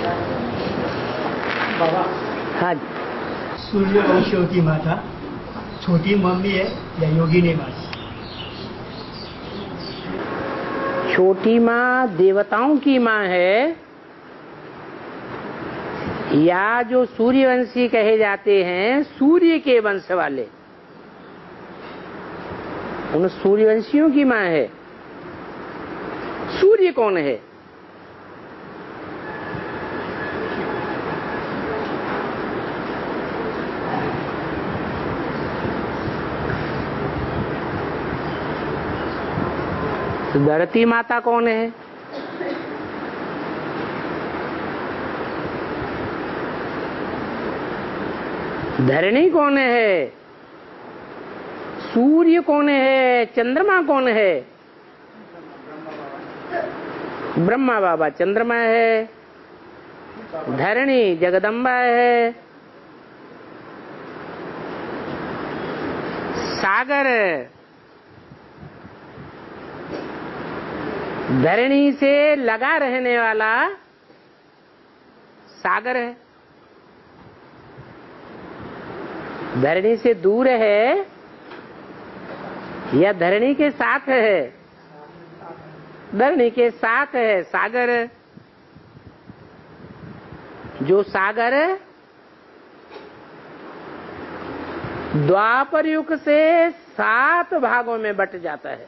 बाबा, हाँ, सूर्यवंशियों की माता छोटी मम्मी है या योगिनी माँ? छोटी माँ देवताओं की माँ है, या जो सूर्यवंशी कहे जाते हैं सूर्य के वंश वाले, उन सूर्यवंशियों की माँ है। सूर्य कौन है? धरती माता कौन है? धरणी कौन है? सूर्य कौन है? चंद्रमा कौन है? ब्रह्मा बाबा चंद्रमा है, धरणी जगदम्बा है, सागर धरणी से लगा रहने वाला सागर है। धरणी से दूर है या धरणी के साथ है? धरणी के साथ है सागर। जो सागर द्वापर युग से 7 भागों में बट जाता है।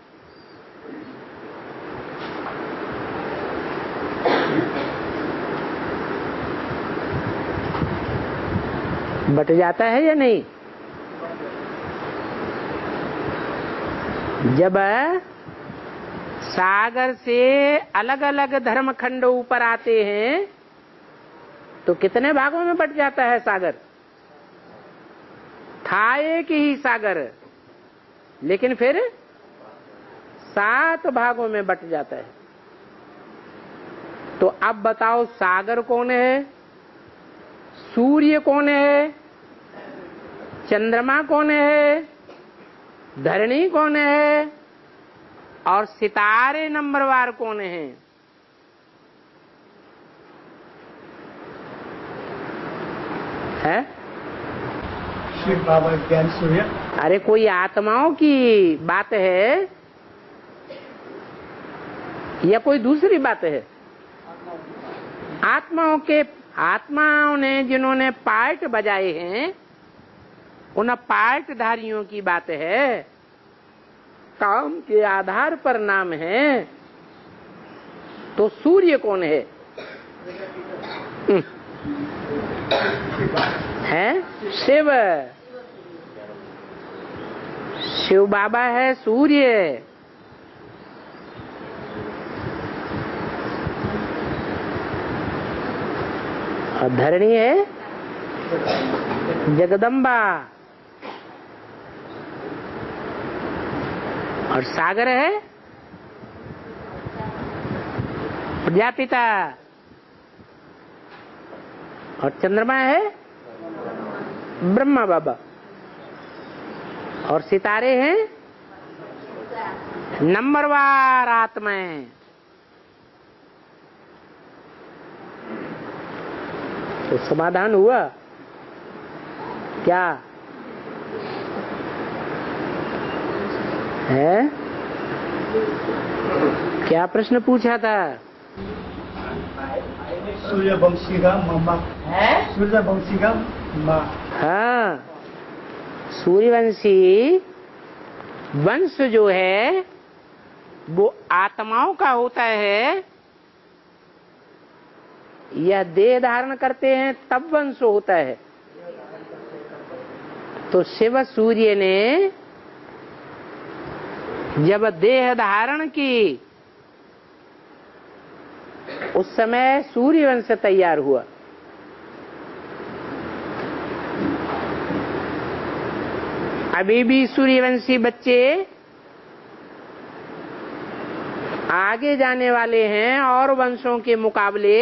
बट जाता है या नहीं? जब सागर से अलग अलग धर्मखंड ऊपर आते हैं तो कितने भागों में बट जाता है सागर? था एक ही सागर, लेकिन फिर 7 भागों में बट जाता है। तो अब बताओ, सागर कौन है? सूर्य कौन है? चंद्रमा कौन है? धरणी कौन है? और सितारे नंबरवार कौन है? शिव बाबा ज्ञान सूर्य। अरे कोई आत्माओं की बात है या कोई दूसरी बात है? आत्माओं ने जिन्होंने पार्ट बजाए हैं उन पार्टधारियों की बात है। काम के आधार पर नाम है। तो सूर्य कौन है? शिव। शिव बाबा है सूर्य। और धरणी है जगदम्बा। और सागर है प्रजापिता। और चंद्रमा है ब्रह्मा बाबा। और सितारे हैं नंबरवार आत्माएं। तो समाधान हुआ क्या है? क्या प्रश्न पूछा था? सूर्यवंशी का मामा है। सूर्यवंशी का माँ। हाँ, सूर्यवंशी वंश जो है वो आत्माओं का होता है या देह धारण करते हैं तब वंश होता है? तो शिव सूर्य ने जब देह धारण की उस समय सूर्यवंश तैयार हुआ। अभी भी सूर्यवंशी बच्चे आगे जाने वाले हैं और वंशों के मुकाबले।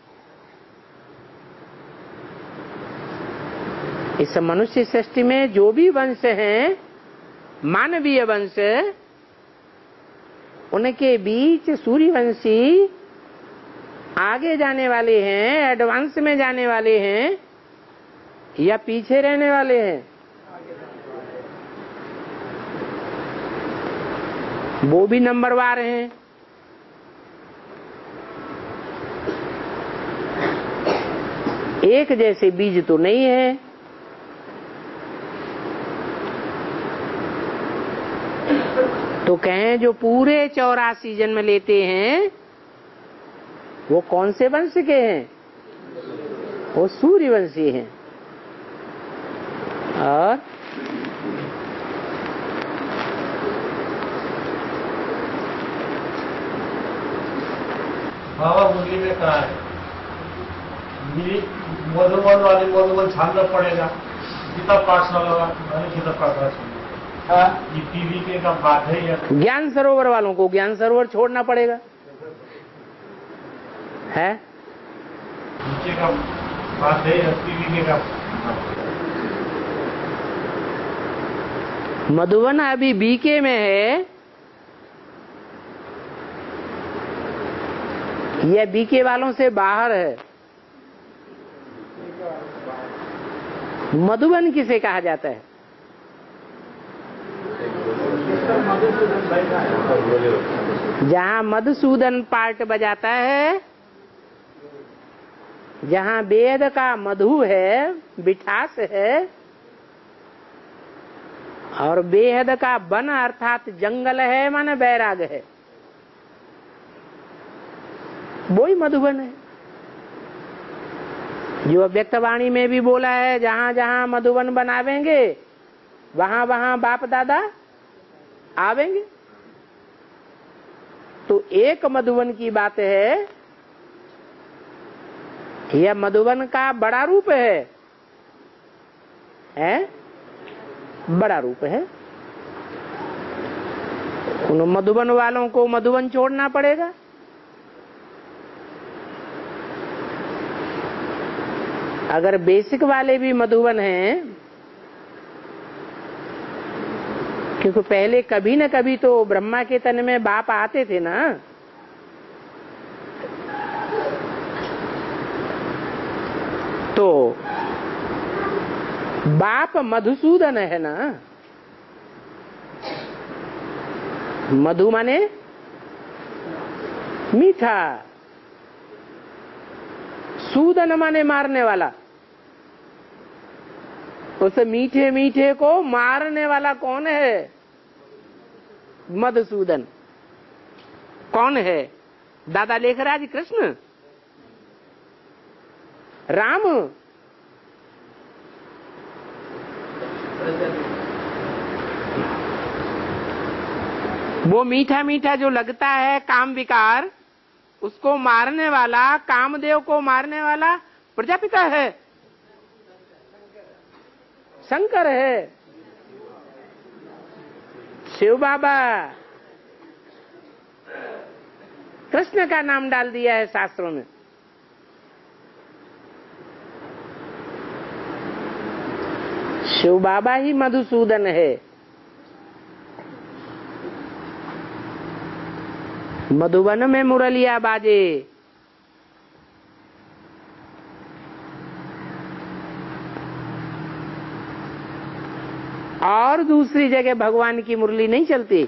इस मनुष्य सृष्टि में जो भी वंश हैं, मानवीय वंश, उनके बीच सूर्यवंशी आगे जाने वाले हैं, एडवांस में जाने वाले हैं, या पीछे रहने वाले हैं? वो भी नंबरवार हैं। एक जैसे बीज तो नहीं है। तो कहें जो पूरे 84 जन्म लेते हैं वो कौन से वंश के हैं? वो सूर्यवंशी हैं। और बाबा मुरली में कहा है मधुबन वाले मधुबन छानना पड़ेगा, किताब पाठशाला किताब पाठशाला ये पीवीके का बात है या ज्ञान सरोवर वालों को ज्ञान सरोवर छोड़ना पड़ेगा है? नीचे का बात है या पीवीके का? मधुबन अभी बीके में है या बीके वालों से बाहर है? मधुबन किसे कहा जाता है? जहां मधुसूदन पार्ट बजाता है, जहां वेद का मधु है, मिठास है, और बेहद का वन अर्थात जंगल है, माने बैराग है, वो ही मधुबन है। जो व्यक्तवाणी में भी बोला है, जहां जहां मधुबन बनावेंगे वहां वहां बाप दादा आवेंगे। तो एक मधुबन की बात है, यह मधुबन का बड़ा रूप है, बड़ा रूप है। उन मधुबन वालों को मधुबन छोड़ना पड़ेगा। अगर बेसिक वाले भी मधुबन हैं, क्योंकि पहले कभी न कभी तो ब्रह्मा के तन में बाप आते थे ना, तो बाप मधुसूदन है ना। मधु माने मीठा, सूदन माने मारने वाला। उस मीठे मीठे को मारने वाला कौन है? मधुसूदन। कौन है? दादा लेखराज कृष्ण, राम, वो मीठा मीठा जो लगता है काम विकार, उसको मारने वाला, कामदेव को मारने वाला प्रजापिता है, शंकर है, शिव बाबा। कृष्ण का नाम डाल दिया है शास्त्रों में। शिव बाबा ही मधुसूदन है। मधुबन में मुरलिया बाजे, और दूसरी जगह भगवान की मुरली नहीं चलती।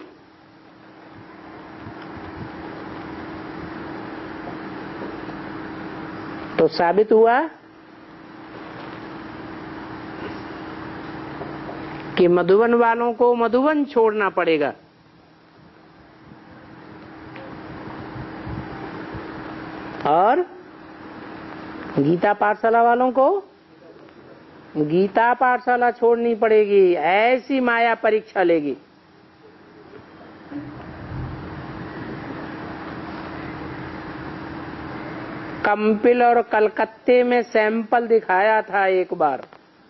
तो साबित हुआ कि मधुबन वालों को मधुबन छोड़ना पड़ेगा। और गीता पाठशाला वालों को गीता पाठशाला छोड़नी पड़ेगी। ऐसी माया परीक्षा लेगी। कंपिल और कलकत्ते में सैंपल दिखाया था एक बार।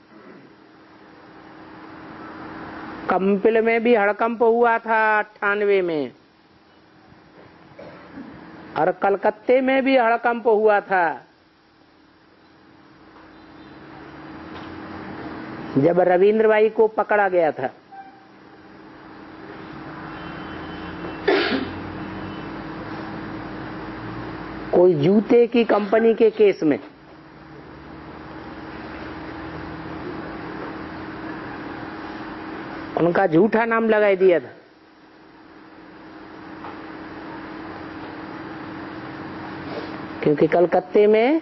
कंपिल में भी हड़कंप हुआ था 98 में, और कलकत्ते में भी हड़कंप हुआ था जब रविंद्र भाई को पकड़ा गया था। कोई जूते की कंपनी के केस में उनका झूठा नाम लगाई दिया था। क्योंकि कलकत्ते में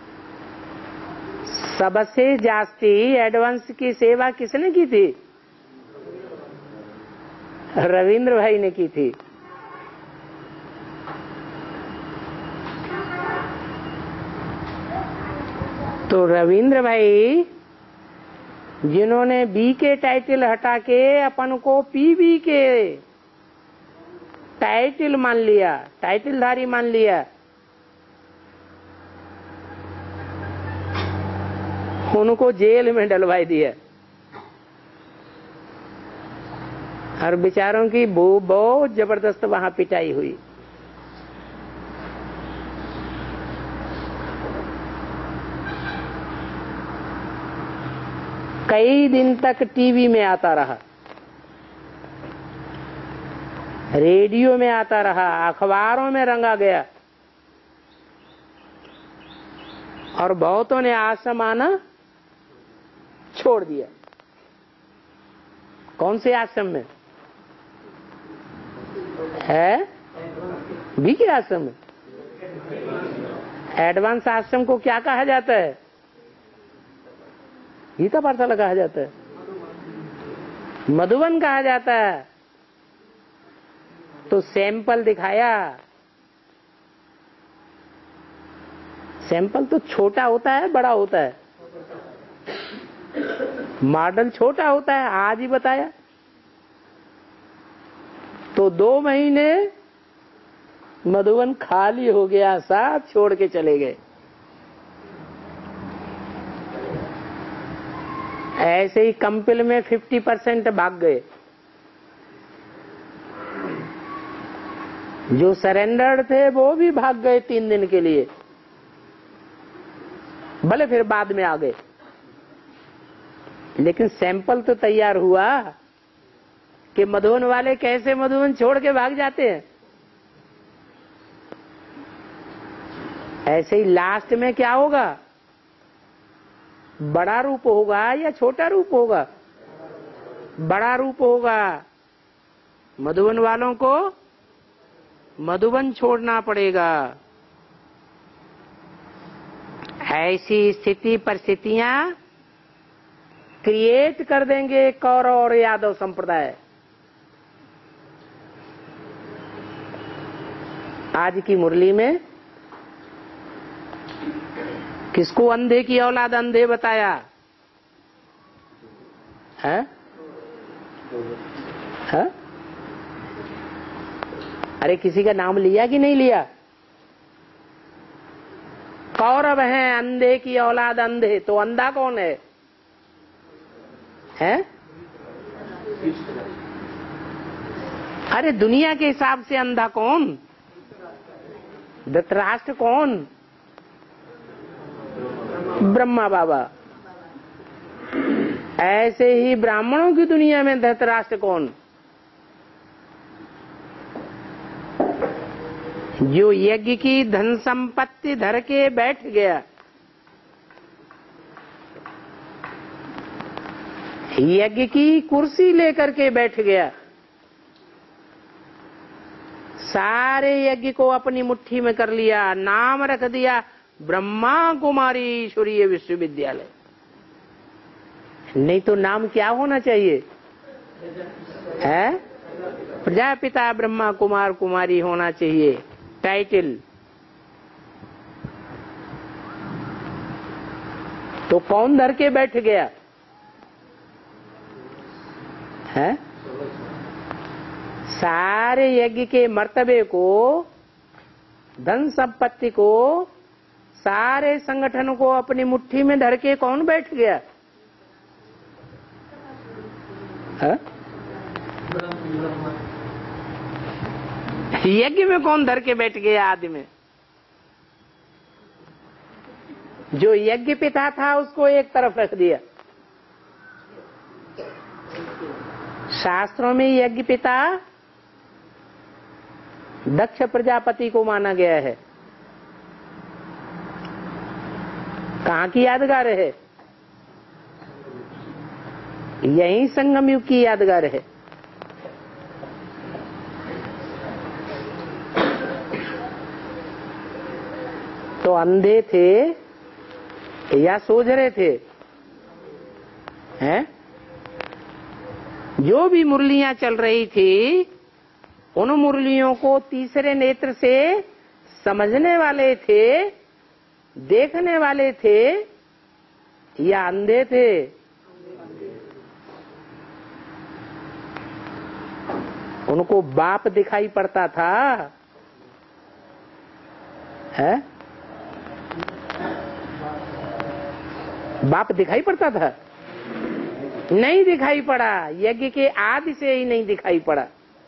सबसे जास्ती एडवांस की सेवा किसने की थी? रविंद्र भाई ने की थी। तो रविंद्र भाई जिन्होंने बी के टाइटल हटा के अपन को पीबी के टाइटल मान लिया, टाइटलधारी मान लिया, उनको जेल में डलवाई दिया। और बेचारों की बहुत जबरदस्त वहां पिटाई हुई। कई दिन तक टीवी में आता रहा, रेडियो में आता रहा, अखबारों में रंगा गया और बहुतों ने आश्रम आना छोड़ दिया। कौन से आश्रम में है? बी के आश्रम में। एडवांस आश्रम को क्या कहा जाता है? गीता पाठशाला कहा जाता है, मधुबन कहा जाता है। तो सैंपल दिखाया। सैंपल तो छोटा होता है बड़ा होता है? मॉडल छोटा होता है, आज ही बताया। तो 2 महीने मधुबन खाली हो गया, सब छोड़ के चले गए। ऐसे ही कंपिल में 50% भाग गए। जो सरेंडर्ड थे वो भी भाग गए 3 दिन के लिए, भले फिर बाद में आ गए, लेकिन सैंपल तो तैयार हुआ कि मधुबन वाले कैसे मधुबन छोड़ के भाग जाते हैं। ऐसे ही लास्ट में क्या होगा? बड़ा रूप होगा या छोटा रूप होगा? बड़ा रूप होगा। मधुबन वालों को मधुबन छोड़ना पड़ेगा। ऐसी स्थिति परिस्थितियां क्रिएट कर देंगे कौरव और यादव संप्रदाय। आज की मुरली में किसको अंधे की औलाद अंधे बताया है? है? अरे किसी का नाम लिया कि नहीं लिया? कौरव हैं अंधे की औलाद अंधे, तो अंधा कौन है? हैं? अरे दुनिया के हिसाब से अंधा कौन? धृतराष्ट्र कौन? ब्रह्मा बाबा। ऐसे ही ब्राह्मणों की दुनिया में धृतराष्ट्र कौन? जो यज्ञ की धन संपत्ति धर के बैठ गया, यज्ञ की कुर्सी लेकर के बैठ गया, सारे यज्ञ को अपनी मुट्ठी में कर लिया, नाम रख दिया ब्रह्मा कुमारी ईश्वरीय विश्वविद्यालय। नहीं तो नाम क्या होना चाहिए? है? प्रजापिता ब्रह्मा कुमार कुमारी होना चाहिए टाइटल। तो कौन धर के बैठ गया है? सारे यज्ञ के मर्तबे को, धन संपत्ति को, सारे संगठन को अपनी मुट्ठी में धर के कौन बैठ गया है? यज्ञ में कौन धर के बैठ गया आदमी? जो यज्ञ पिता था उसको एक तरफ रख दिया। शास्त्रों में यज्ञ पिता दक्ष प्रजापति को माना गया है। कहाँ की यादगार है? यही संगम युग की यादगार है। तो अंधे थे या सोच रहे थे? हैं? जो भी मुरलियां चल रही थी, उन मुरलियों को तीसरे नेत्र से समझने वाले थे, देखने वाले थे या अंधे थे? उनको बाप दिखाई पड़ता था, है? बाप दिखाई पड़ता था? नहीं दिखाई पड़ा। यज्ञ के आदि से ही नहीं दिखाई पड़ा।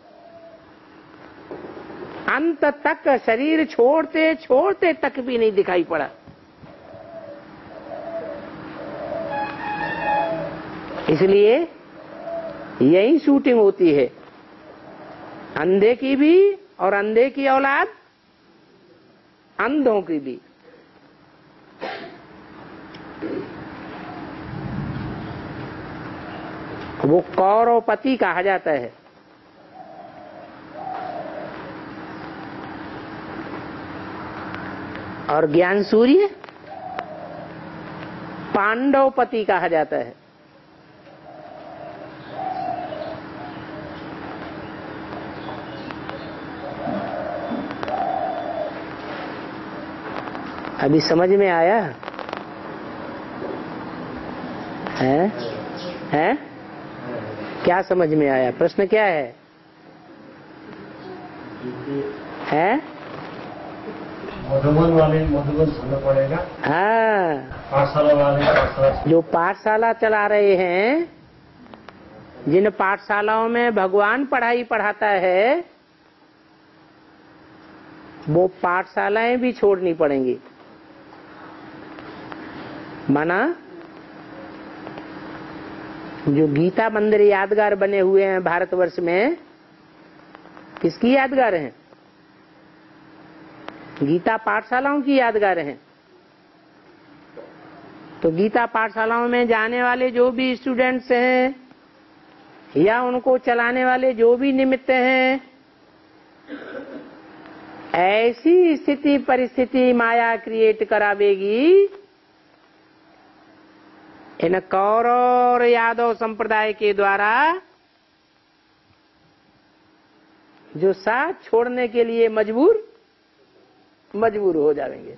अंत तक शरीर छोड़ते छोड़ते तक भी नहीं दिखाई पड़ा। इसलिए यही शूटिंग होती है, अंधे की भी और अंधे की औलाद अंधों की भी। वो कौरवपति कहा जाता है। और ज्ञान सूर्य पांडवपति कहा जाता है। अभी समझ में आया है? क्या समझ में आया? प्रश्न क्या है? मधुबन वाले मधुबन सुनना पड़ेगा। हाँ, पाठशाला वाले पाठशाला। जो पाठशाला चला रहे हैं, जिन पाठशालाओं में भगवान पढ़ाई पढ़ाता है, वो पाठशालाएं भी छोड़नी पड़ेंगी। माना जो गीता मंदिर यादगार बने हुए हैं भारतवर्ष में, किसकी यादगार हैं? गीता पाठशालाओं की यादगार हैं। तो गीता पाठशालाओं में जाने वाले जो भी स्टूडेंट्स हैं या उनको चलाने वाले जो भी निमित्त हैं, ऐसी स्थिति परिस्थिति माया क्रिएट करावेगी, इन कौरव और यादव संप्रदाय के द्वारा, जो साथ छोड़ने के लिए मजबूर हो जाएंगे।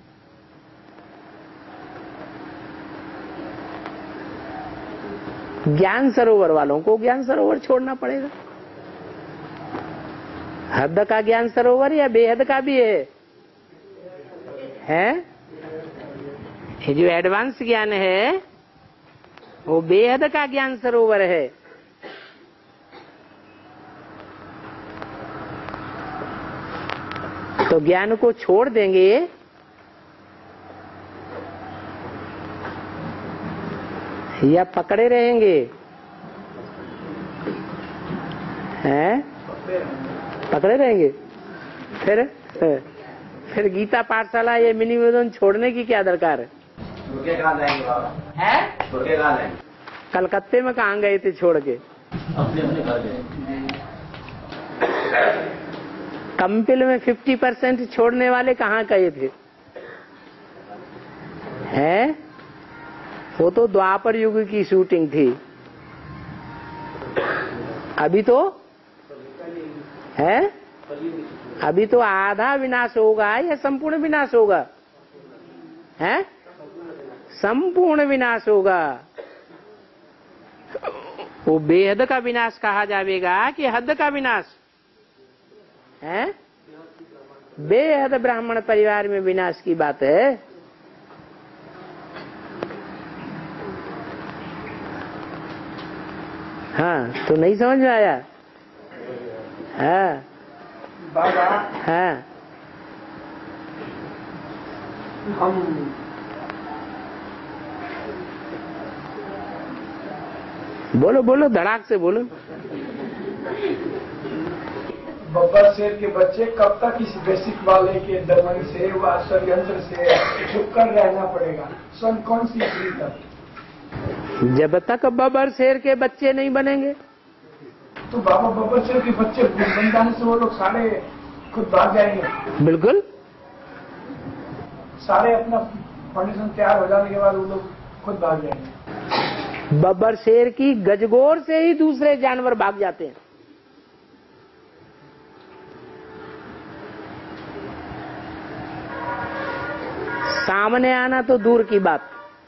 ज्ञान सरोवर वालों को ज्ञान सरोवर छोड़ना पड़ेगा। हद का ज्ञान सरोवर या बेहद का भी है? ये जो एडवांस ज्ञान है वो बेहद का ज्ञान सरोवर है। तो ज्ञान को छोड़ देंगे या पकड़े रहेंगे? हैं? पकड़े रहेंगे। फिर गीता पाठशाला या मिनी वेदन छोड़ने की क्या दरकार है? कलकत्ते में कहाँ गए थे छोड़ के? अपने घर गए। कंपिल में 50% छोड़ने वाले कहाँ गए थे? हैं? वो तो द्वापर युग की शूटिंग थी। अभी तो है, अभी तो आधा विनाश होगा या संपूर्ण विनाश होगा? है? संपूर्ण विनाश होगा। वो बेहद का विनाश कहा जाएगा कि हद का विनाश है? बेहद ब्राह्मण परिवार में विनाश की बात है। हाँ, तो नहीं समझ में आया? हाँ बाबा, हाँ, हम बोलो बोलो, धड़ाक से बोलो। बब्बर शेर के बच्चे कब तक इस बेसिक वाले के दमन से व षड्यंत्र से छुपकर रहना पड़ेगा? सन कौन सी ईस्वी तक? जब तक बब्बर शेर के बच्चे नहीं बनेंगे। तो बाबा बब्बर शेर के बच्चे बन जाने से वो लोग सारे खुद भाग जाएंगे? बिल्कुल। सारे अपना फाउंडेशन तैयार हो जाने के बाद वो लोग खुद भाग जाएंगे? बब्बर शेर की गजगोर से ही दूसरे जानवर भाग जाते हैं। सामने आना तो दूर की बात।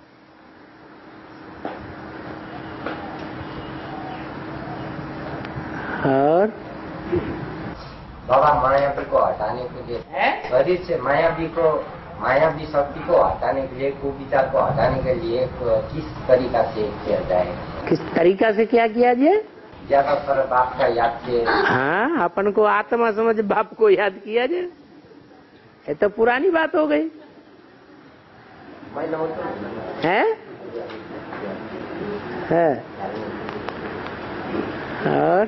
और बाबा मायावी को हटाने के लिए शरीर से मायावी शक्ति को हटाने के लिए, कुविचार को हटाने के लिए किस तरीका से किया जाए? किस तरीका से क्या किया जाए? ज्यादातर बाप का याद किए। हाँ, अपन को आत्मा समझ बाप को याद किया जाए। ये तो पुरानी बात हो गई है? और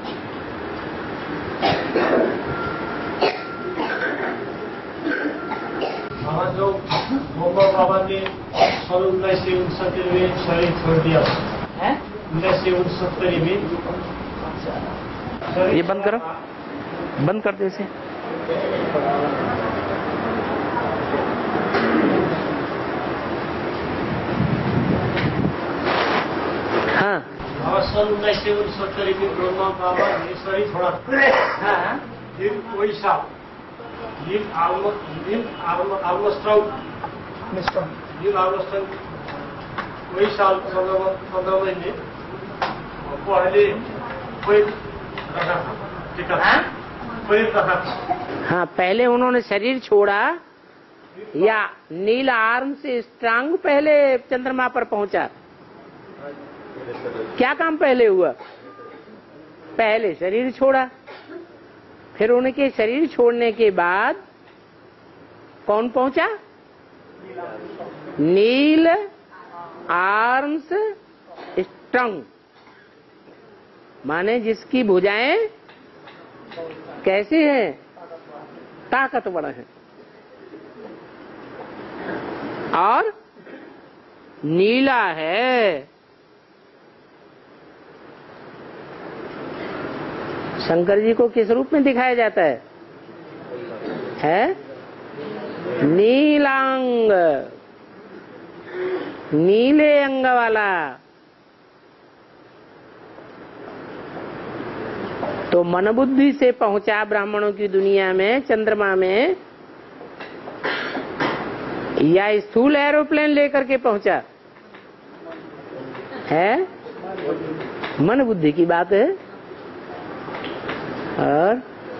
हमारा जो मोहम्मद बाबा ने सन 1969 में शरीर छोड़ दिया, 1969 में। ये बंद करो, बंद कर दे इसे। हाँ, सन 1969 में ब्रह्मा बाबा ने शरीर छोड़ा। फिर वही साल नील आर्मस्ट्रांग वही साल 15 महीने पहले रखा था। हाँ, पहले उन्होंने शरीर छोड़ा या नील आर्म से स्ट्रांग पहले चंद्रमा पर पहुंचा? क्या काम पहले हुआ? पहले शरीर छोड़ा, फिर उनके शरीर छोड़ने के बाद कौन पहुंचा? नील आर्म्स स्ट्रंग, माने जिसकी भुजाएं कैसी हैं? ताकतवर हैं और नीला है। शंकर जी को किस रूप में दिखाया जाता है? नीलांग, नीले अंग वाला। तो मन बुद्धि से पहुंचा ब्राह्मणों की दुनिया में, चंद्रमा में, या स्थूल एरोप्लेन लेकर के पहुंचा है? मन बुद्धि की बात है। और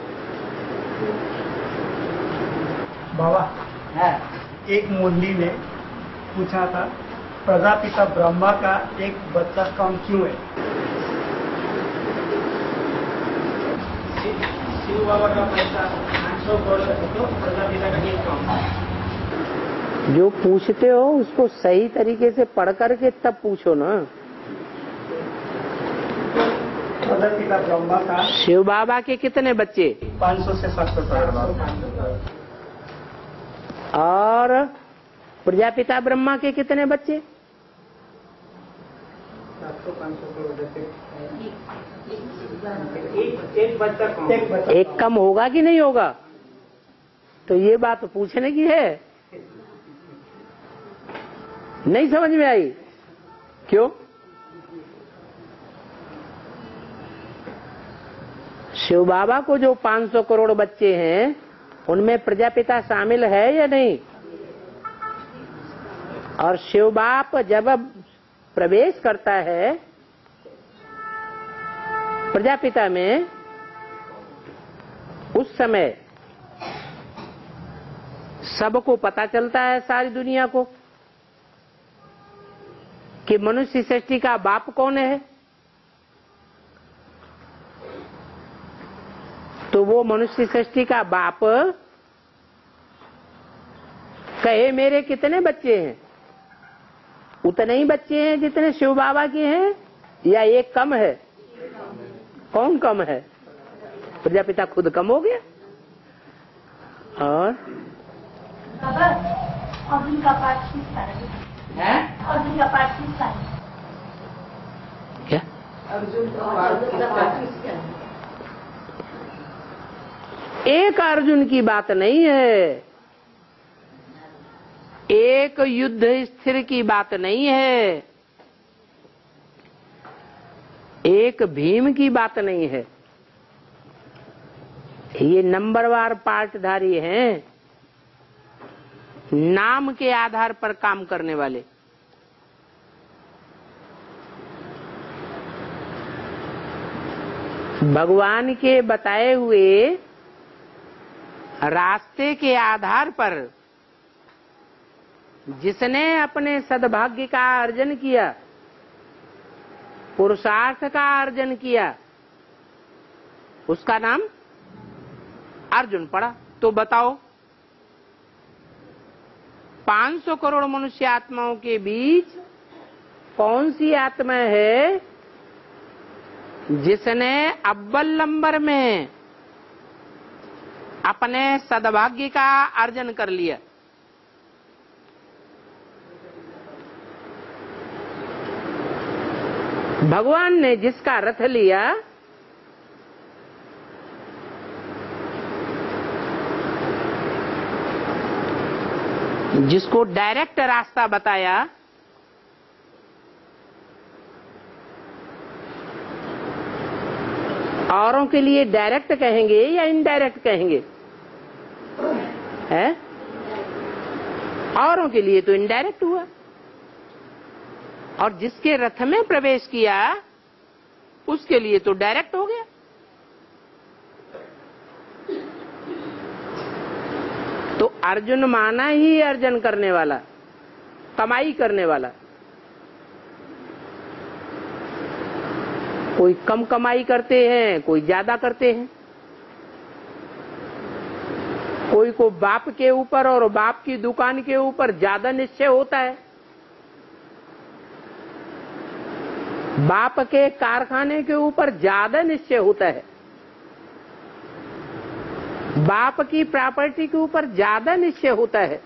बाबा, एक मुंडी ने पूछा था, प्रजापिता ब्रह्मा का एक बच्चा कम क्यों है? शिव बाबा का पैसा 500 करोड़ तो प्रजापिता का एक कम। जो पूछते हो उसको सही तरीके से पढ़ करके तब पूछो ना। प्रजापिता ब्रह्मा का शिव बाबा के कितने बच्चे? 500 से 700 करोड़। और प्रजापिता ब्रह्मा के कितने बच्चे? 700-500 करोड़। एक कम होगा कि नहीं होगा? तो ये बात पूछने की है। नहीं समझ में आई? क्यों? शिव बाबा को जो 500 करोड़ बच्चे हैं, उनमें प्रजापिता शामिल है या नहीं? और शिव बाप जब प्रवेश करता है प्रजापिता में, उस समय सबको पता चलता है, सारी दुनिया को, कि मनुष्य सृष्टि का बाप कौन है। तो वो मनुष्य सृष्टि का बाप कहे मेरे कितने बच्चे हैं? उतने ही बच्चे हैं जितने शिव बाबा के हैं, या एक कम है? कौन कम है? प्रजापिता खुद कम हो गया। और अर्जुन का पाठ किसका है? अर्जुन का पाठ किसका है? क्या अर्जुन का पाठ किसका है? एक अर्जुन की बात नहीं है, एक युद्ध स्थिर की बात नहीं है, एक भीम की बात नहीं है। ये नंबरवार पार्टधारी हैं, नाम के आधार पर काम करने वाले। भगवान के बताए हुए रास्ते के आधार पर जिसने अपने सद्भाग्य का अर्जन किया, पुरुषार्थ का अर्जन किया, उसका नाम अर्जुन पड़ा। तो बताओ 500 करोड़ मनुष्य आत्माओं के बीच कौन सी आत्मा है जिसने अव्वल नंबर में अपने सद्भाग्य का अर्जन कर लिया? भगवान ने जिसका रथ लिया, जिसको डायरेक्ट रास्ता बताया, औरों के लिए डायरेक्ट कहेंगे या इनडायरेक्ट कहेंगे? है औरों के लिए तो इनडायरेक्ट हुआ, और जिसके रथ में प्रवेश किया उसके लिए तो डायरेक्ट हो गया। तो अर्जुन माना ही अर्जन करने वाला, कमाई करने वाला। कोई कम कमाई करते हैं, कोई ज्यादा करते हैं। कोई को बाप के ऊपर और बाप की दुकान के ऊपर ज्यादा निश्चय होता है, बाप के कारखाने के ऊपर ज्यादा निश्चय होता है, बाप की प्रॉपर्टी के ऊपर ज्यादा निश्चय होता है,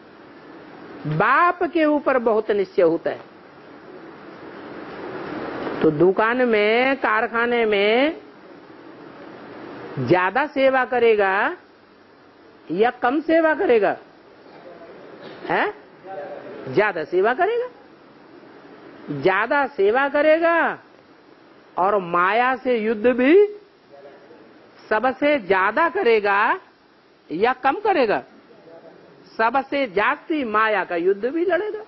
बाप के ऊपर बहुत निश्चय होता है। तो दुकान में, कारखाने में ज्यादा सेवा करेगा या कम सेवा करेगा? है ज्यादा सेवा करेगा। ज्यादा सेवा करेगा और माया से युद्ध भी सबसे ज्यादा करेगा या कम करेगा? सबसे जास्ती माया का युद्ध भी लड़ेगा।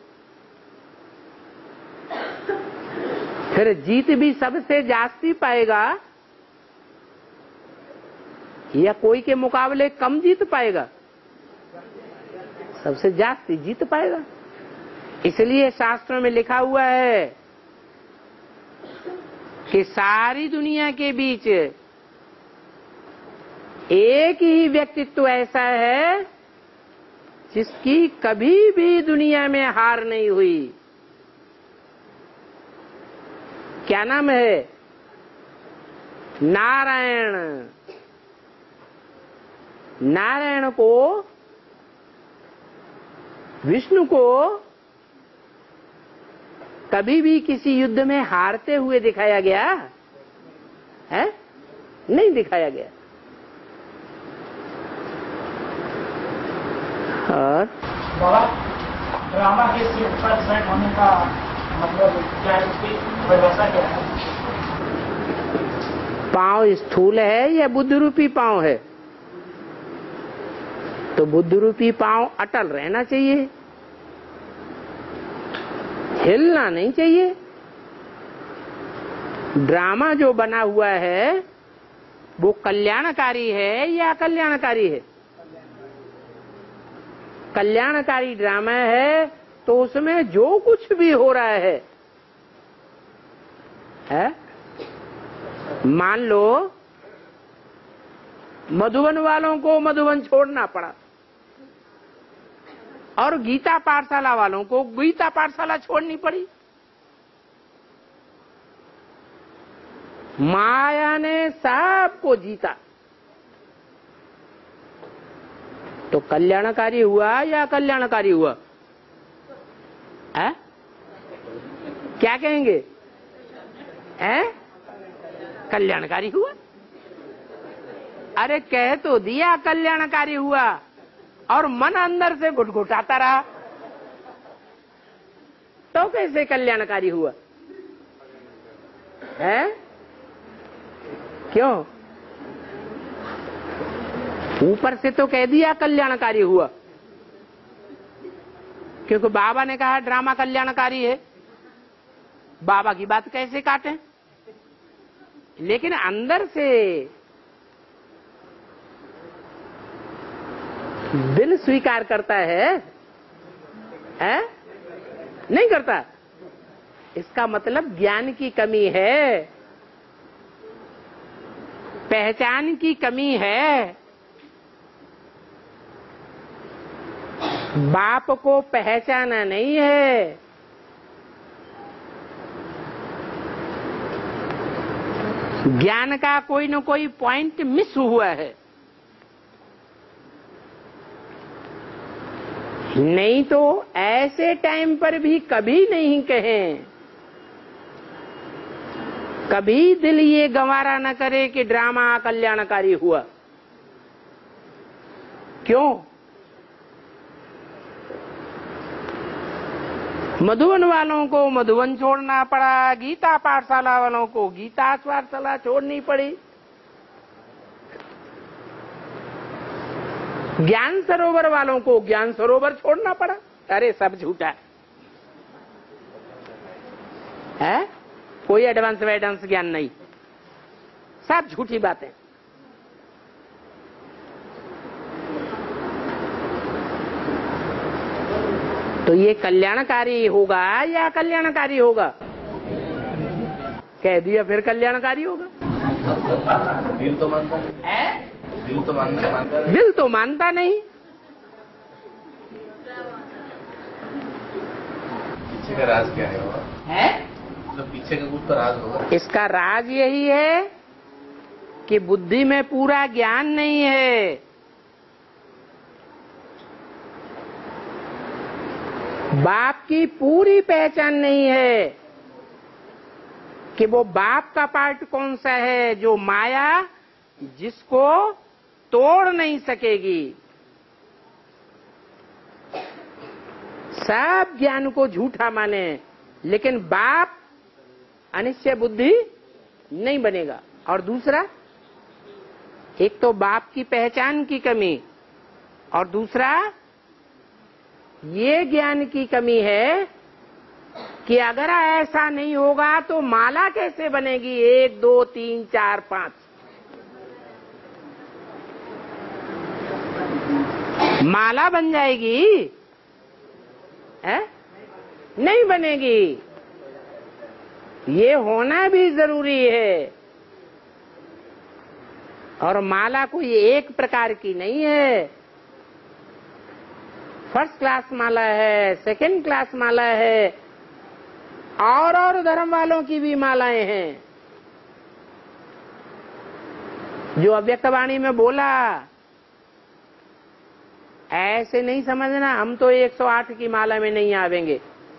फिर जीत भी सबसे जास्ती पाएगा या कोई के मुकाबले कम जीत पाएगा? सबसे जास्ती जीत पाएगा। इसलिए शास्त्रों में लिखा हुआ है कि सारी दुनिया के बीच एक ही व्यक्तित्व ऐसा है जिसकी कभी भी दुनिया में हार नहीं हुई। क्या नाम है? नारायण। नारायण को, विष्णु को कभी भी किसी युद्ध में हारते हुए दिखाया गया है? नहीं दिखाया गया। और बाबा, ड्रामा के सिर पर सेट होने का मतलब क्या है? उसकी परिभाषा क्या है? पांव स्थूल है या बुद्ध रूपी पांव है? तो बुद्ध रूपी पांव अटल रहना चाहिए, हिलना नहीं चाहिए। ड्रामा जो बना हुआ है वो कल्याणकारी है या अकल्याणकारी है? कल्याणकारी ड्रामा है तो उसमें जो कुछ भी हो रहा है? मान लो मधुबन वालों को मधुबन छोड़ना पड़ा और गीता पाठशाला वालों को गीता पाठशाला छोड़नी पड़ी, माया ने सबको जीता, तो कल्याणकारी हुआ या कल्याणकारी हुआ? है? क्या कहेंगे? है? कल्याणकारी हुआ। अरे कह तो दिया कल्याणकारी हुआ, और मन अंदर से घुटघुटाता रहा, तो कैसे कल्याणकारी हुआ? है? क्यों? ऊपर से तो कह दिया कल्याणकारी हुआ, क्योंकि बाबा ने कहा ड्रामा कल्याणकारी है, बाबा की बात कैसे काटें? लेकिन अंदर से दिल स्वीकार करता है? नहीं करता। इसका मतलब ज्ञान की कमी है, पहचान की कमी है। बाप को पहचाना नहीं है, ज्ञान का कोई न कोई पॉइंट मिस हुआ है। नहीं तो ऐसे टाइम पर भी कभी नहीं कहें, कभी दिल ये गंवारा न करे कि ड्रामा कल्याणकारी हुआ। क्यों? मधुबन वालों को मधुबन छोड़ना पड़ा, गीता पाठशाला वालों को गीता पाठशाला छोड़नी पड़ी, ज्ञान सरोवर वालों को ज्ञान सरोवर छोड़ना पड़ा। अरे सब झूठा है, कोई एडवांस वेडवांस ज्ञान नहीं, सब झूठी बातें। तो ये कल्याणकारी होगा या कल्याणकारी होगा? कह दिया फिर कल्याणकारी होगा। दिल तो मानता है, दिल तो मानता है, दिल तो मानता नहीं। पीछे का राज क्या है? मतलब पीछे का कुछ तो राज होगा। इसका राज यही है कि बुद्धि में पूरा ज्ञान नहीं है। बाप की पूरी पहचान नहीं है कि वो बाप का पार्ट कौन सा है, जो माया जिसको तोड़ नहीं सकेगी। सब ज्ञान को झूठा माने, लेकिन बाप अनिश्चय बुद्धि नहीं बनेगा। और दूसरा, एक तो बाप की पहचान की कमी, और दूसरा ये ज्ञान की कमी है कि अगर ऐसा नहीं होगा तो माला कैसे बनेगी? 1 2 3 4 5 माला बन जाएगी? है? नहीं बनेगी। ये होना भी जरूरी है। और माला कोई एक प्रकार की नहीं है, फर्स्ट क्लास माला है, सेकंड क्लास माला है, और धर्म वालों की भी मालाएं हैं। जो अव्यक्तवाणी में बोला, ऐसे नहीं समझना हम तो 108 की माला में नहीं आवेंगे।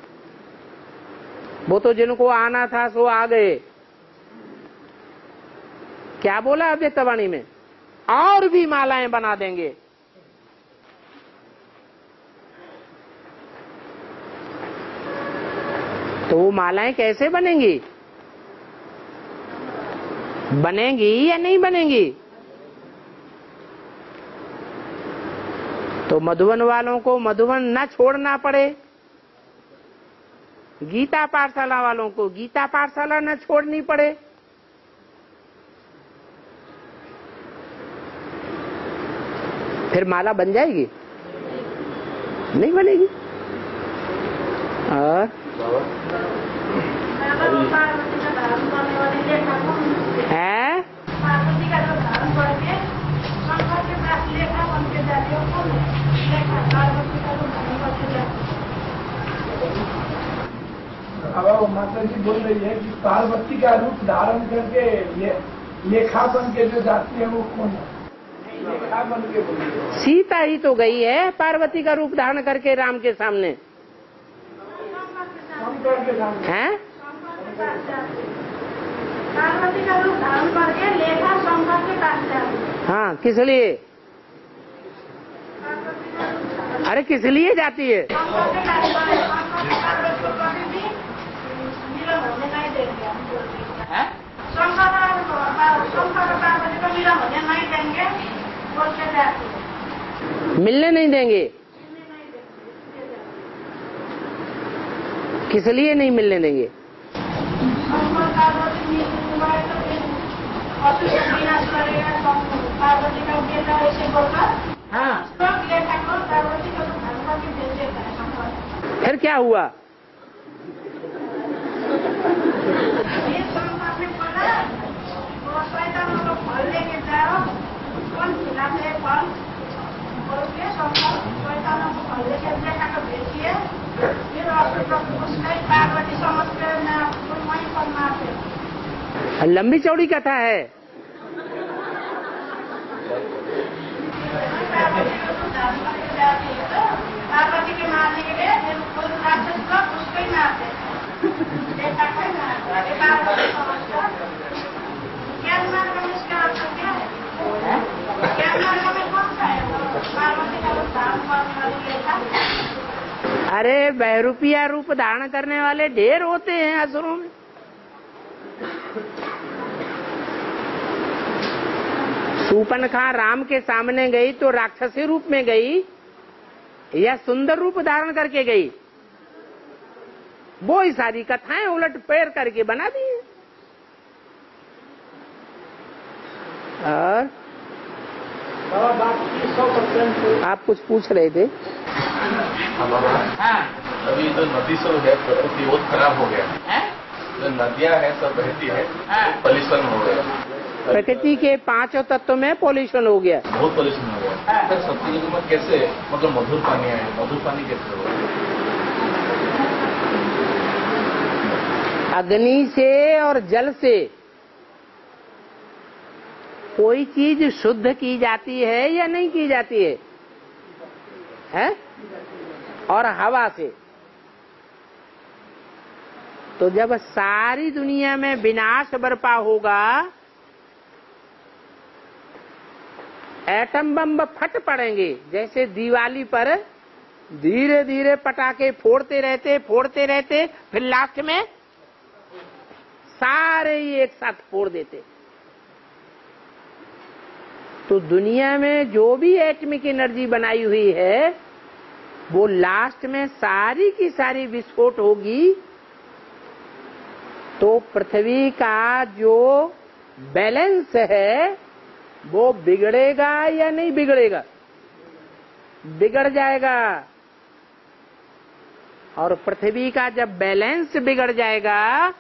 वो तो जिनको आना था सो आ गए। क्या बोला अव्यक्तवाणी में? और भी मालाएं बना देंगे। तो वो मालाएं कैसे बनेंगी? बनेंगी या नहीं बनेंगी? तो मधुबन वालों को मधुबन न छोड़ना पड़े, गीता पाठशाला वालों को गीता पाठशाला न छोड़नी पड़े। फिर माला बन जाएगी? नहीं बनेगी। और है पार्वती का जो धारण करके शंकर के पास लेखा बन के जाती है, कौन लेखा पार्वती का जो धारण करके जाती है। अब वो माता माता जी बोल रही है कि पार्वती का रूप धारण करके लेखा बन के जो जाती है वो कौन है? लेखा बन के बोल रही है। सीता ही तो गई है पार्वती का रूप धारण करके राम के सामने, शंकर के सामने हैं? पार्वती का रूप धारण करके लेखा शंकर के पास जाती है। हाँ, किस लिए? अरे किस लिए जाती है? शंकर के पास पार्वती को कभी भी मिलन होने नहीं देंगे हम बोलते हैं। शंकर पार्वती को मिलन होने नहीं देंगे बोल के जाती है। मिलने नहीं देंगे? किस लिए नहीं मिलने देंगे? शंकर पार्वती मिलने तो फिर असुर का विनाश करेगा। पार्वती का बेटा ऐसे बोलकर हाँ, सब लेखा को पार्वती को धारण करके भेज देता है शंकर। फिर क्या हुआ? ये शंकर ने बोला वो शैतान को फल लेके जाओ, कौन खिलाते हैं फल बोल के शंकर शैतान को फल लेके लेखा को भेजिए। फिर असुर को उसका पार्वती समझ के मैं वहीं पर मारते। लंबी चौड़ी कथा है। पार्वती को तो धारण करके जाती है तो पार्वती के मारने के लिए फिर कोई राक्षस लोग उसको ही मारते हैं। देखा कोई मारते हैं पार्वती समझकर। ज्ञान मार्ग में इसका अर्थ क्या है? ज्ञान मार्ग में कौन सा है? पार्वती का रूप धारण करने वाली लेखा। अरे बहरूपिया रूप धारण करने वाले ढेर होते हैं असुरों में। शूर्पणखा राम के सामने गई तो राक्षसी रूप में गई या सुंदर रूप धारण करके गई? वो ही सारी कथाएं उलट पैर करके बना दी हैं। और आप कुछ पूछ रहे थे? हाँ, अभी जो नदी सब है प्रकृति बहुत खराब हो गया है। जो नदियां हैं सब बहती है, पॉल्यूशन हो गया। प्रकृति के 5 तत्व में पॉल्यूशन हो गया, बहुत पॉल्यूशन हो गया। फिर सतयुग में कैसे मतलब मधुर पानी आए? मधुर पानी कैसे हो? अग्नि से और जल से कोई चीज शुद्ध की जाती है या नहीं की जाती है? हैं? और हवा से। तो जब सारी दुनिया में विनाश बरपा होगा, एटम बम फट पड़ेंगे। जैसे दिवाली पर धीरे धीरे पटाखे फोड़ते रहते फिर लास्ट में सारे ही एक साथ फोड़ देते। तो दुनिया में जो भी एटमिक एनर्जी बनाई हुई है वो लास्ट में सारी की सारी विस्फोट होगी। तो पृथ्वी का जो बैलेंस है वो बिगड़ेगा या नहीं बिगड़ेगा? बिगड़ जाएगा। और पृथ्वी का जब बैलेंस बिगड़ जाएगा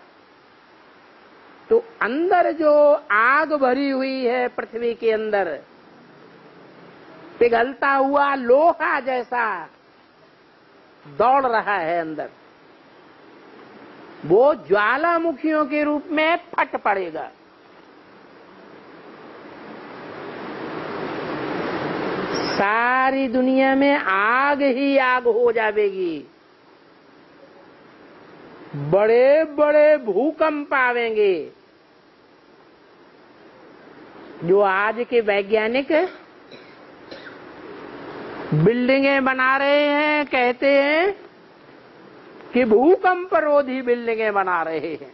तो अंदर जो आग भरी हुई है पृथ्वी के अंदर, पिघलता हुआ लोहा जैसा दौड़ रहा है अंदर, वो ज्वालामुखियों के रूप में फट पड़ेगा। सारी दुनिया में आग ही आग हो जाएगी। बड़े बड़े भूकंप आवेंगे। जो आज के वैज्ञानिक बिल्डिंगें बना रहे हैं, कहते हैं कि भूकंप रोधी बिल्डिंगें बना रहे हैं।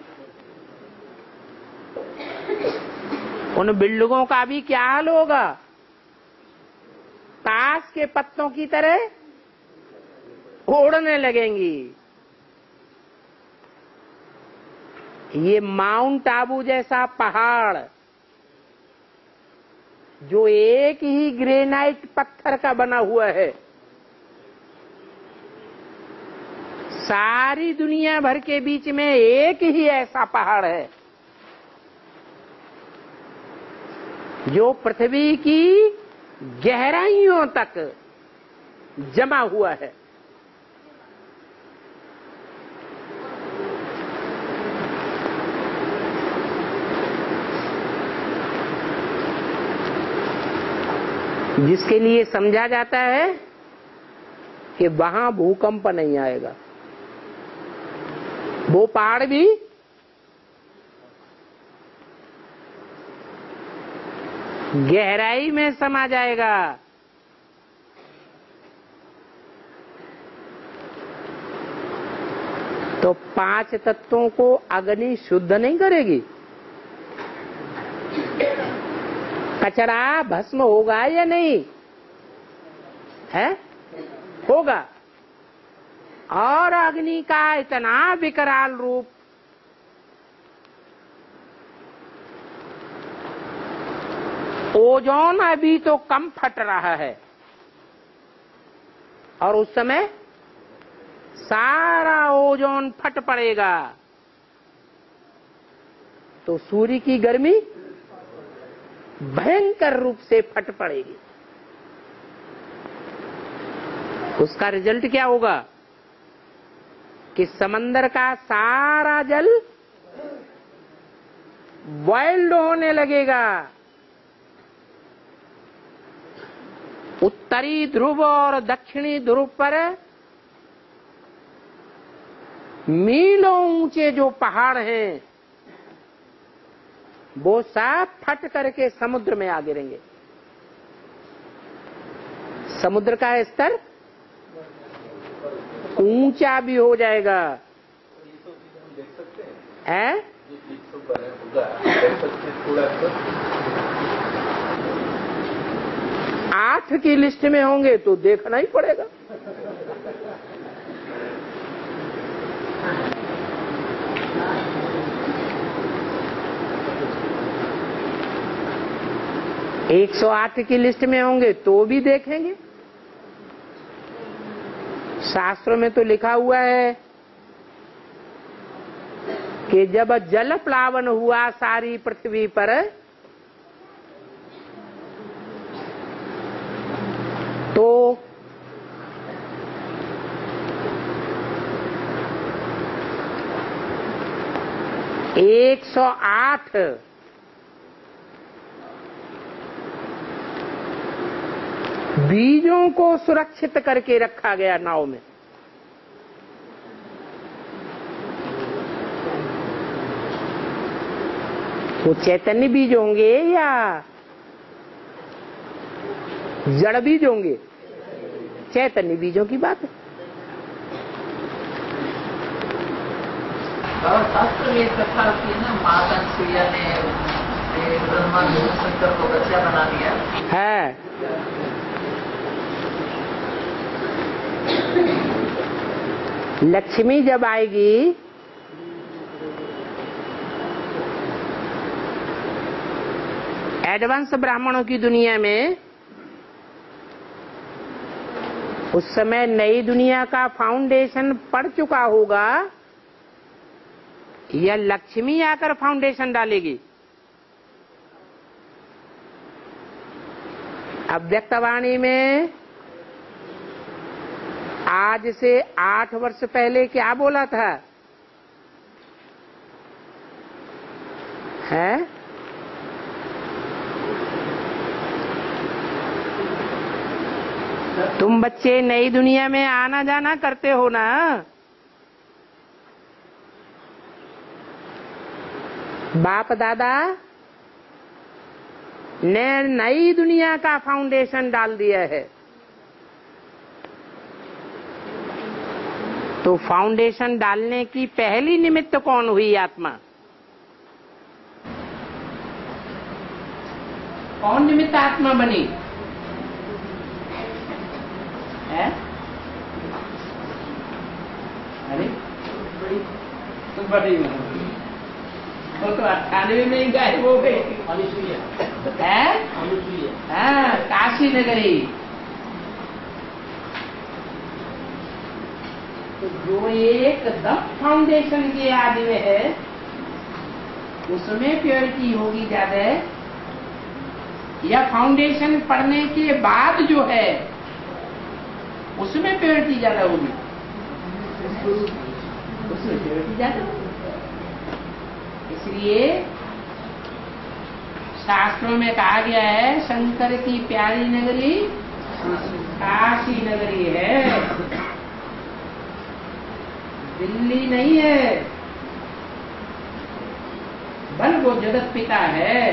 उन बिल्डिंगों का भी क्या हाल होगा? ताश के पत्तों की तरह उड़ने लगेंगी। ये माउंट आबू जैसा पहाड़ जो एक ही ग्रेनाइट पत्थर का बना हुआ है, सारी दुनिया भर के बीच में एक ही ऐसा पहाड़ है जो पृथ्वी की गहराइयों तक जमा हुआ है। जिसके लिए समझा जाता है कि वहां भूकंप नहीं आएगा, वो पहाड़ भी गहराई में समा जाएगा। तो 5 तत्वों को अग्नि शुद्ध नहीं करेगी। कचरा भस्म होगा या नहीं है? होगा। और अग्नि का इतना विकराल रूप, ओजोन अभी तो कम फट रहा है और उस समय सारा ओजोन फट पड़ेगा तो सूर्य की गर्मी भयंकर रूप से फट पड़ेगी। उसका रिजल्ट क्या होगा कि समंदर का सारा जल बॉइल्ड होने लगेगा। उत्तरी ध्रुव और दक्षिणी ध्रुव पर मीलों ऊंचे जो पहाड़ हैं वो सब फट करके समुद्र में आ गिरेंगे। समुद्र का स्तर ऊंचा भी हो जाएगा। देख सकते है? थोड़ा 8 की लिस्ट में होंगे तो देखना ही पड़ेगा। एक 108 की लिस्ट में होंगे तो भी देखेंगे। शास्त्रों में तो लिखा हुआ है कि जब जल प्लावन हुआ सारी पृथ्वी पर तो 108 बीजों को सुरक्षित करके रखा गया नाव में। वो चैतन्य बीज होंगे या जड़ बीज होंगे? चैतन्य बीजों की बात है। शास्त्र में कथा की ना, माता सूर्या ने ब्रह्मा शंकर को बच्चा बना दिया है। लक्ष्मी जब आएगी एडवांस ब्राह्मणों की दुनिया में, उस समय नई दुनिया का फाउंडेशन पड़ चुका होगा या लक्ष्मी आकर फाउंडेशन डालेगी? अव्यक्तवाणी में आज से 8 वर्ष पहले क्या बोला था? है? तुम बच्चे नई दुनिया में आना जाना करते हो ना? बाप दादा ने नई दुनिया का फाउंडेशन डाल दिया है। तो फाउंडेशन डालने की पहली निमित्त कौन हुई? आत्मा। कौन निमित्त आत्मा बनी? है? अरे बड़ी वो तो 98 में ही गायब हो गई। हाँ, काशी नगरी। तो जो एकदम फाउंडेशन के आदि में है उसमें प्योरिटी होगी ज्यादा, या फाउंडेशन पढ़ने के बाद जो है उसमें प्योरिटी ज्यादा होगी? उसमें प्योरिटी ज्यादा होगी। इसलिए शास्त्रों में कहा गया है शंकर की प्यारी नगरी काशी नगरी है, दिल्ली नहीं है। बल वो जगत पिता है।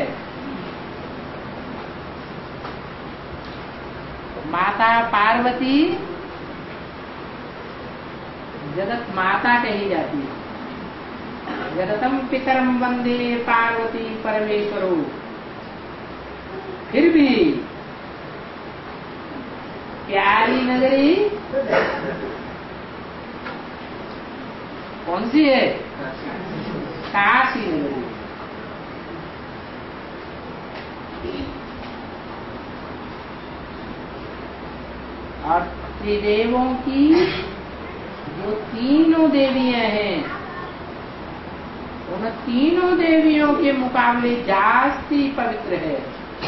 माता पार्वती जगत माता कही जाती है। जगतम पितरम वंदे पार्वती परमेश्वरो। फिर भी प्यारी नगरी कौन सी है? काशी नगरी। और त्रिदेवों की जो तीनों देवियां हैं, उन तीनों देवियों के मुकाबले जास्ती पवित्र है।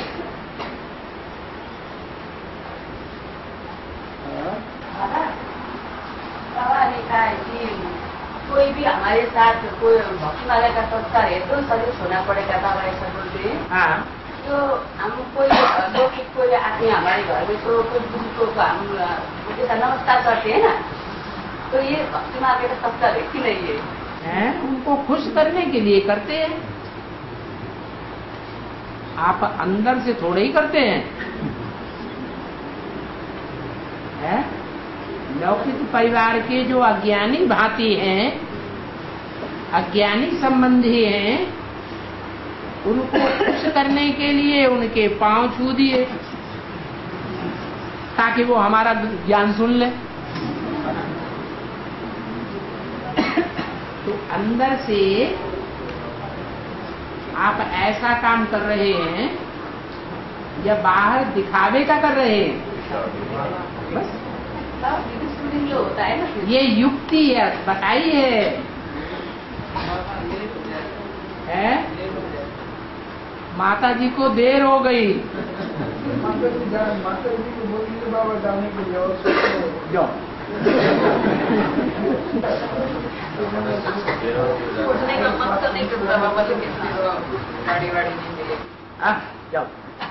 सवाल ये है कि कोई भी हमारे साथ कोई भक्ति वाले का संस्कार है तो सर्विस होना पड़ेगा था ऐसा बोलते हैं। हाँ, तो हम कोई लौकिक कोई आते हैं हमारे घर में तो कोई बुजुर्गों को हम उनके साथ नमस्कार करते हैं ना, तो ये भक्ति मार्ग का संस्कार है कि नहीं है? उनको खुश करने के लिए करते हैं। आप अंदर से थोड़े ही करते हैं। लौकिक परिवार के जो अज्ञानी भांति हैं, अज्ञानी संबंधी हैं, उनको खुश करने के लिए उनके पांव छू दिए ताकि वो हमारा ज्ञान सुन ले। तो अंदर से आप ऐसा काम कर रहे हैं या बाहर दिखावे का कर रहे हैं? बस जो होता है ना, ये युक्ति है, बताइए है? माता जी को देर हो गई। माता जी को बोलिए बाबा जाने के लिए और जाओ। उठने का मन तो नहीं करता बाबा, लेकिन गाड़ी वाड़ी नहीं मिले। जाओ।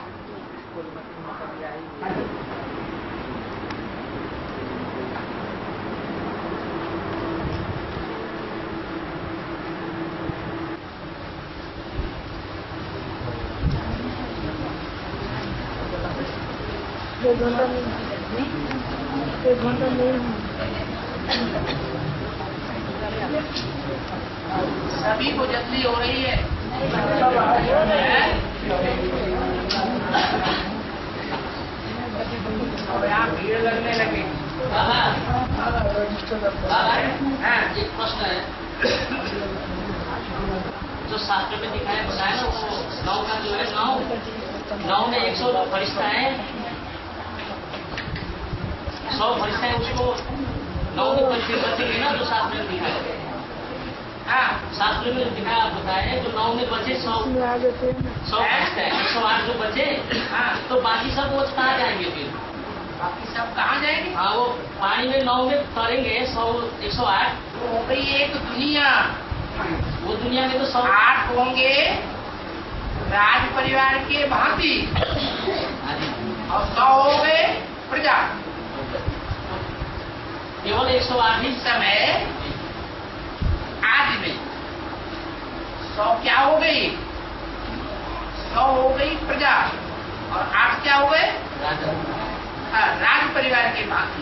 सभी को जल्दी हो रही है। अब यहाँ भीड़ लगने लगी। एक प्रश्न है, जो शास्त्र में दिखाया बताया ना, वो गाँव का जो है गाँव में 100 फरिश्ता है, 100 फरिश्ता है, उसको 9 में परिचय बचेंगे ना, जो शास्त्र में दिखाया। हाँ, शास्त्र में दिखाया बताया जो 9 में बचे 100 फरिश्ता है, 108 जो बचे। हाँ, तो बाकी सब वो कहाँ जाएंगे फिर? बाकी सब कहाँ जाएंगे? हाँ, वो पानी में 9 में तरेंगे 108। हो गई एक दुनिया। वो दुनिया में तो 108 होंगे राज परिवार के भांति और 100 हो गए प्रजा। केवल 108 इस समय आज में 100 क्या हो गई? 100 हो गई प्रजा और 8 क्या हो गए? राज परिवार के भांति।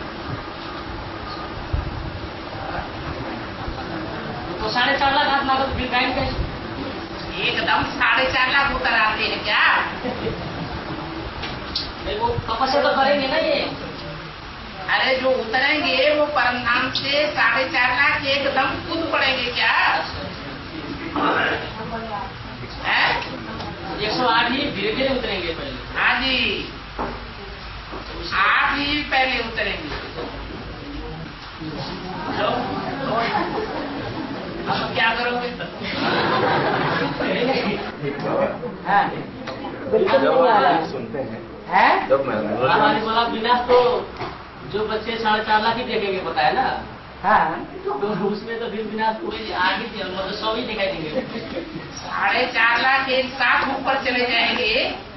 तो 4.5 लाख आत्मा को फिर गायब कैसे? एकदम 4.5 लाख उतर आते हैं क्या? वो तपस्या तो करेंगे ना ये। अरे जो उतरेंगे वो परमधाम से 4.5 लाख एकदम कूद पड़ेंगे क्या? है? 108 ही धीरे धीरे उतरेंगे पहले। हाँ जी, आप ही पहले उतरेंगे। अब क्या करोगे? सुनते हैं है? जब मैं हमारे बोला विनाश तो जो बच्चे 4.5 लाख ही देखेंगे बताया ना, तो उसमें तो फिर विनाश कोई आगे मतलब 100 ही दिखाई देंगे। 4.5 लाख एक साथ ऊपर चले जाएंगे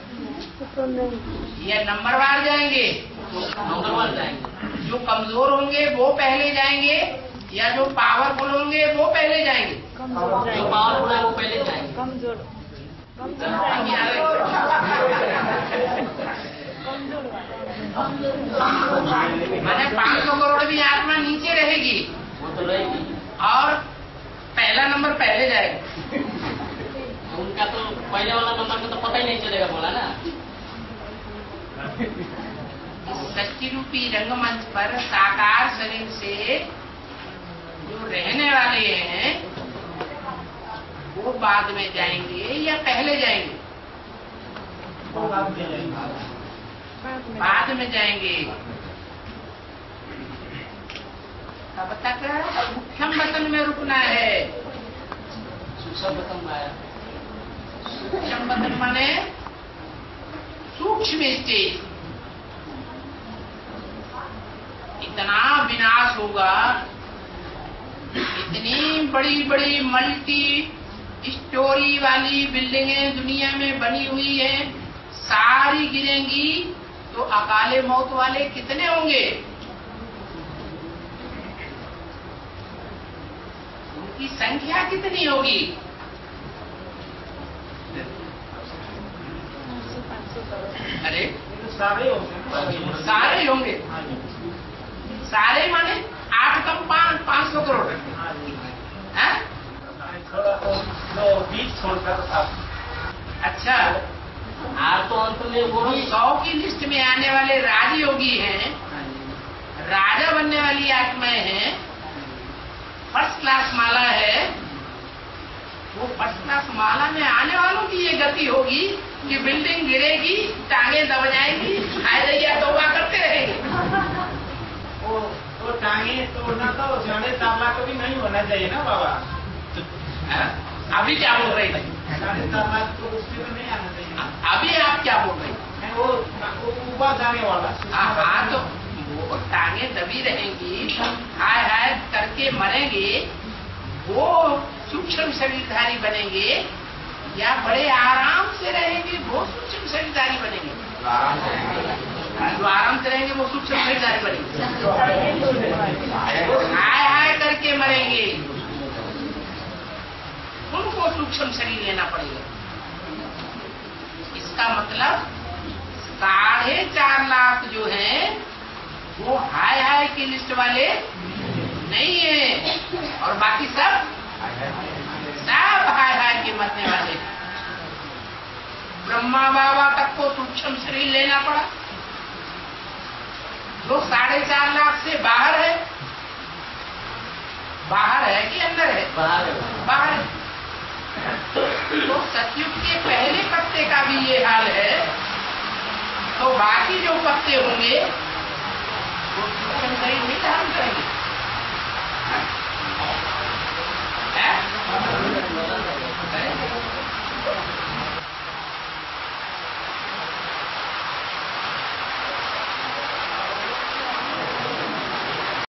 या नंबरवार जाएंगे? नंबरवार जाएंगे। जो कमजोर होंगे वो पहले जाएंगे या जो पावरफुल होंगे वो पहले जाएंगे? जो पावरफुल है वो पहले जाएंगे। मैंने 500 करोड़ भी आत्मा नीचे रहेगी, वो तो रहेगी, और पहला नंबर पहले जाएगा। उनका तो पहले वाला नंबर का तो पता ही नहीं चलेगा, बोला ना। सच्ची रूपी रंगमंच पर साकार शरीर से जो रहने वाले हैं वो बाद में जाएंगे या पहले जाएंगे? बाद में जाएंगे। अब तक मुख्यम वतन में रुकना है। सूक्ष्म वतन में आया। सूक्ष्म वतन माने सूक्ष्म स्टेज। इतना विनाश होगा, इतनी बड़ी बड़ी मल्टी स्टोरी वाली बिल्डिंगें दुनिया में बनी हुई हैं, सारी गिरेंगी तो अकाले मौत वाले कितने होंगे? उनकी संख्या कितनी होगी? अरे सारे होंगे। सारे होंगे। सारे माने 8 कम 500 करोड़। हैं? थोड़ा बीच छोड़कर था। अच्छा, आज तो अंत में वो वो 100 की लिस्ट में आने वाले राजयोगी हैं, राजा बनने वाली आत्माएं हैं, फर्स्ट क्लास माला है। वो फर्स्ट क्लास माला में आने वालों की ये गति होगी कि बिल्डिंग गिरेगी, टांगे दब जाएंगी, हाय रैया तौबा करते रहेंगे। वो टांगे तोड़ना तो 4.5 लाख भी नहीं होना चाहिए ना बाबा। अभी क्या बोल रही थी? 4.5 लाख तो उससे तो नहीं आना चाहिए। अभी आप क्या बोल रही? वो ऊपर जाने वाला। हाँ, तो वो टांगे दबी रहेंगी, हाय हाय करके मरेंगे, वो सूक्ष्म शरीरधारी बनेंगे या बड़े आराम से रहेंगे वो सूक्ष्म शरीरधारी बनेंगे? जो आराम से रहेंगे वो सूक्ष्म शरीरधारी बनेंगे। हाय हाय करके मरेंगे, उनको सूक्ष्म शरीर लेना पड़ेगा। इसका मतलब 4.5 लाख जो हैं वो हाय हाय की लिस्ट वाले नहीं है, और बाकी सब हाय हाय के मरने वाले। ब्रह्मा बाबा तक को सूक्ष्म शरीर लेना पड़ा, जो 4.5 लाख से बाहर है। बाहर है कि अंदर है? बाहर है। तो सतयुग के पहले पत्ते का भी ये हाल है, तो बाकी जो पत्ते होंगे वो सूक्ष्म शरीर नहीं धारण करेंगे।